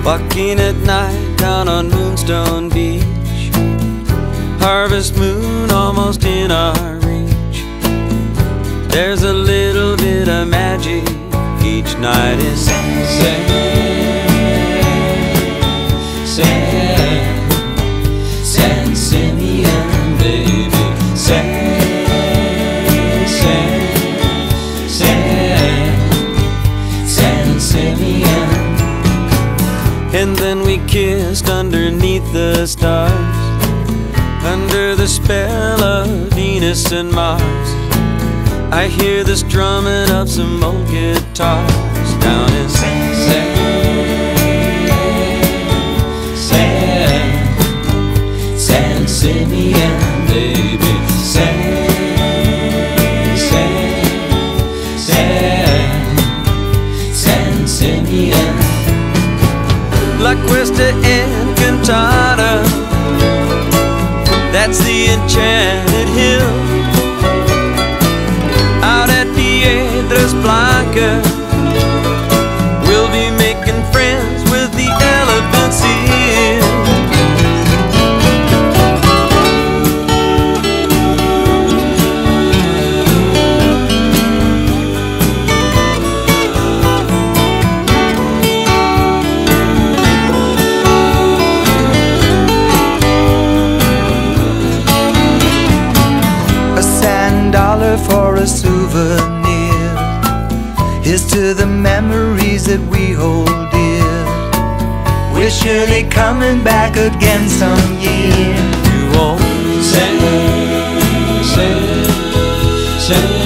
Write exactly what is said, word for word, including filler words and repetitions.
walking at night down on Moonstone Beach. Harvest moon almost in our reach. There's a little bit of magic each night in San, San, San Simeon, baby. San, San, San, San Simeon. And then we kissed underneath the stars, under the spell of Venus and Mars. I hear the strumming of some old guitars down in San, San, San Simeon, baby. San, San, San, San Simeon. La Cuesta Encantada, that's the enchanted hill. Out at Piedras Blancas, we'll be making friends with the elephant seal. Dollar for a souvenir. Here's to the memories that we hold dear. We're surely coming back again some year. You won't say, say, say